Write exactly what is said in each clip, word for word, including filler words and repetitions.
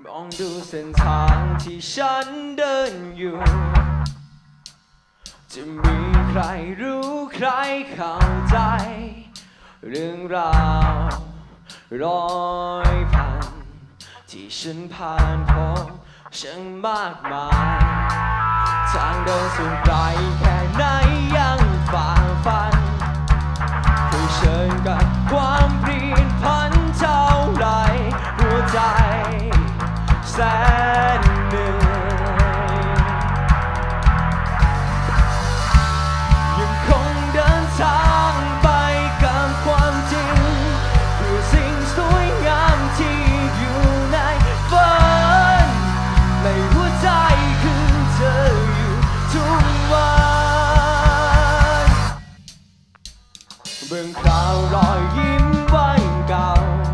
มองดูเส้นทางที่ฉันเดินอยู่จะมีใครรู้ใครเข้าใจเรื่องราวร้อยพันที่ฉันผ่านพบช่างมากมายทางเดินสู่ไกลแค่ไหนยังฝ่าฟันเผชิญกับความเปลี่ยนผันเท่าไรหัวใจแสนเหนื่อยยังคงเดินทางไปกับความจริงคือสิ่งสวยงามที่อยู่ในฝันในหัวใจคือเธออยู่ทุกวันเบื้องคราวรอยยิ้มวันเก่า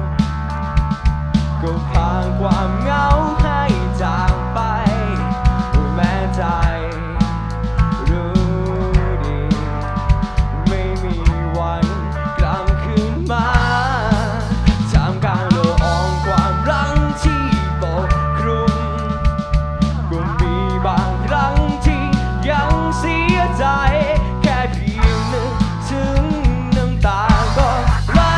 ก็ผ่านความเหงาให้จากไปแม้ใจรู้ดีไม่มีวันกลับคืนมาท่ามกลางโลกองความรักที่ปกคลุมก็มีบางครั้งที่ยังเสียใจแค่เพียงนึกถึงน้ำตาก็ไหล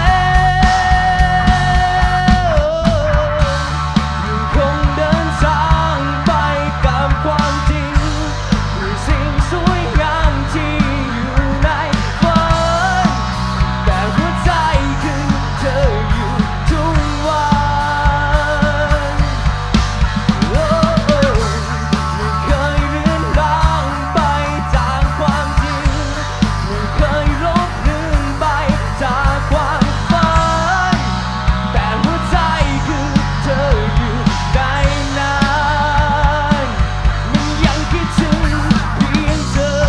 ยังคงเดินทางไปกับความจริงคือสิ่งสวยงามที่อยู่ในฝันแต่หัวใจคือเธออยู่ทุกวันโอ้ไม่เคยเลื่อนลางไปจากความจริงไม่เคยลบเลือนไปจากความฝันแต่หัวใจคือเธออยู่ได้นานมันยังคิดถึงเพียงเธอ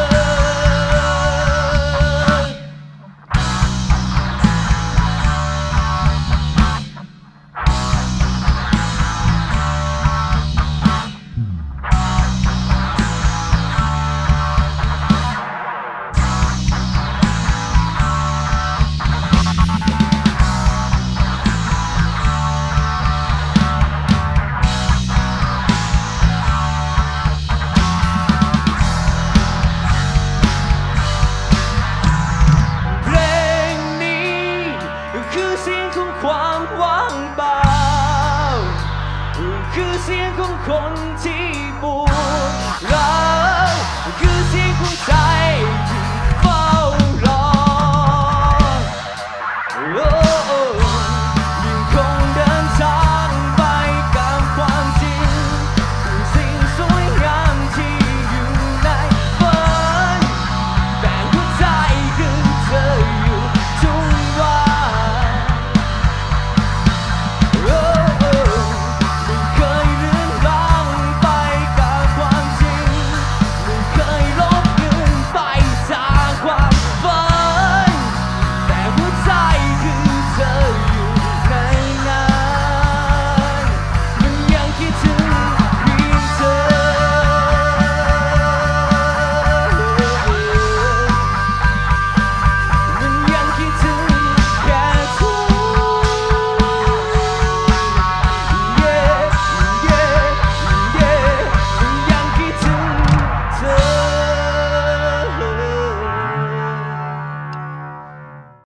เพลงนี้คือเสียงของความว่างเปล่าคือเสียงของคนที่ปว